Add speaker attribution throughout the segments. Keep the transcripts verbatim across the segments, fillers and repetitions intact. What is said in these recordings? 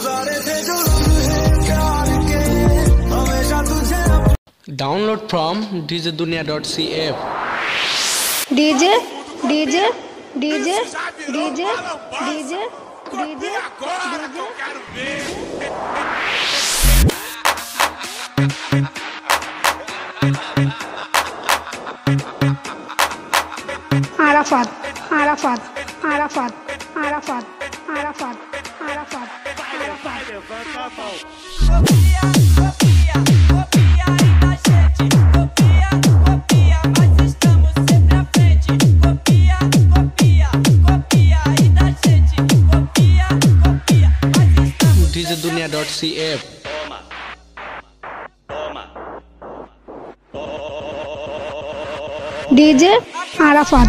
Speaker 1: Download from D J Dunia dot C F.
Speaker 2: DJ, DJ, DJ, DJ, DJ, DJ, Arafat, Arafat, Arafat, Arafat, Arafat, Arafat, Arafat.
Speaker 3: Levanta a mão. Copia, copia, copia aí da gente. Copia, copia, mas estamos sempre à frente. Copia, copia, copia aí da gente. Copia, copia, mas estamos
Speaker 1: D J Dunia dot C F.
Speaker 3: Toma, toma.
Speaker 2: D J Arafat.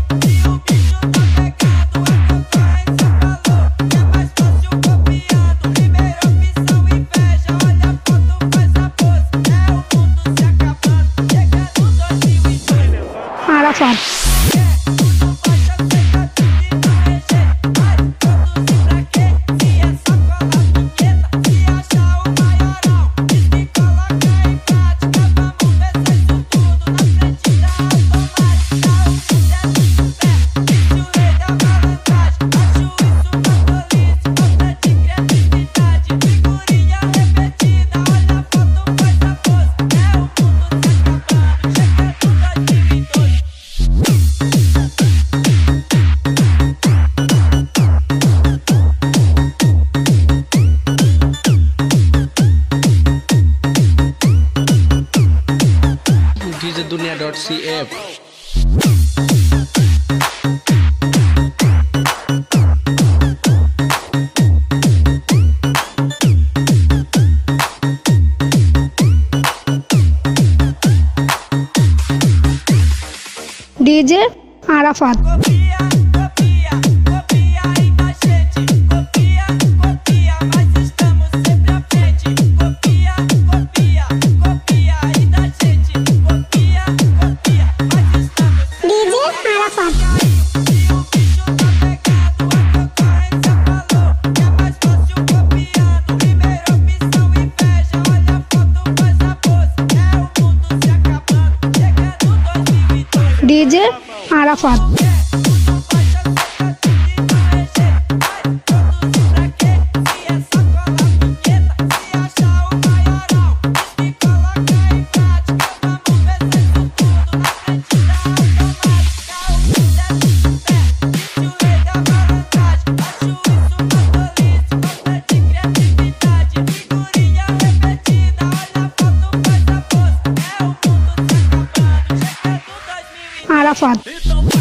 Speaker 2: Arafat.
Speaker 1: D J Dunia dot C F.
Speaker 2: D J Arafat.
Speaker 3: Copia, copia, copia aí da gente. Copia, copia, mas estamos sempre à frente. Copia, copia, copia aí da gente. Copia, copia, mas estamos
Speaker 2: D J Arafat.
Speaker 3: Se o bicho tá pegado, a concorrência falou que é mais fácil copiando. Primeira opção, inveja. Olha a foto, faz a pose. É o mundo se acabando. Chegando dois mil e dois.
Speaker 2: D J Arafat. Arafat.